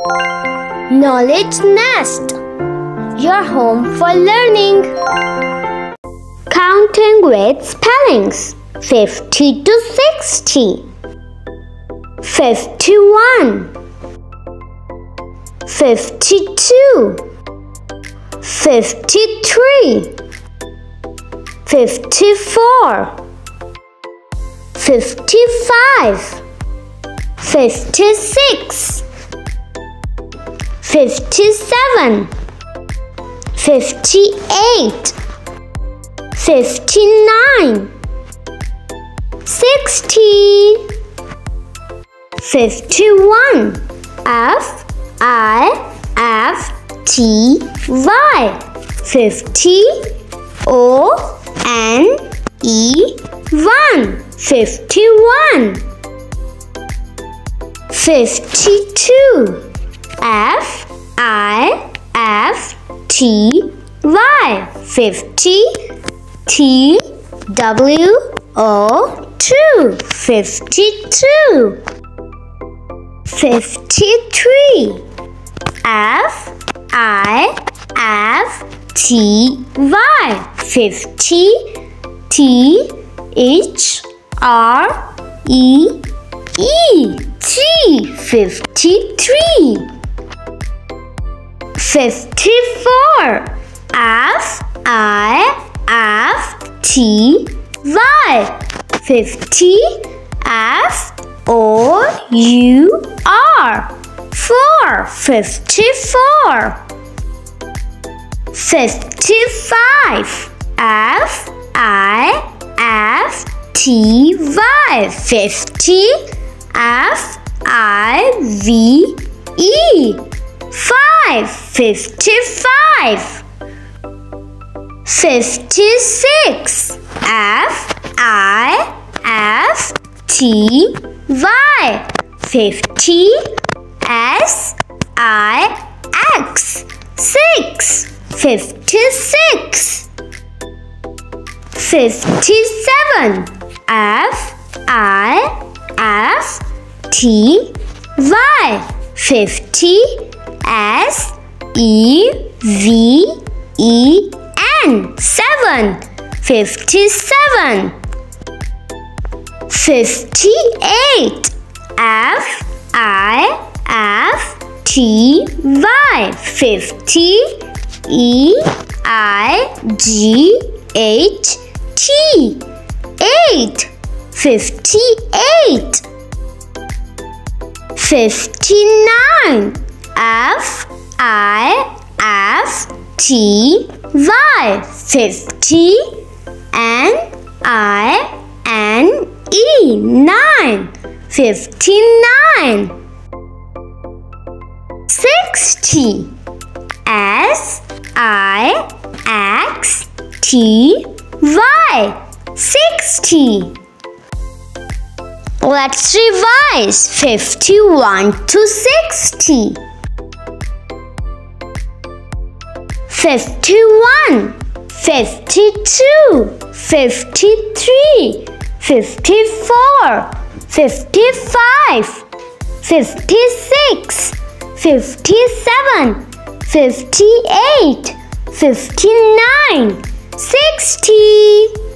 Knowledge Nest, your home for learning. Counting with spellings. 50 to 60. 51. 52. 53. 54. 55. 56. 57. 58. 59. 60. 51. F-I-F-T-Y. 50. O-N-E-1. 51. 52. F-I-F-T-Y. 50. T-W-O-2. 52. 53. F-I-F-T-Y. 50. T-H-R-E-E-T. 53. 54. F-I-F-T-Y. 50. F-O-U-R. 4. 54. 55. F-I-F-T-Y. 50. F-I-V-E. 5. 55. 56. F-I-F-T-Y. 50. S-I-X. 6. 56. 57. F-I-F-T-Y. 50. S-E-V-E-N. 7. 57. 58. F-I-F-T-Y. 50. E-I-G-H-T. 8. 58. 59. F-I-F-T-Y. 50. N-I-N-E. 9. 59. 60. S-I-X-T-Y. 60. Let's revise. 51 to 60. 51. 52. 53. 54. 55. 56. 57. 58. 59. 60.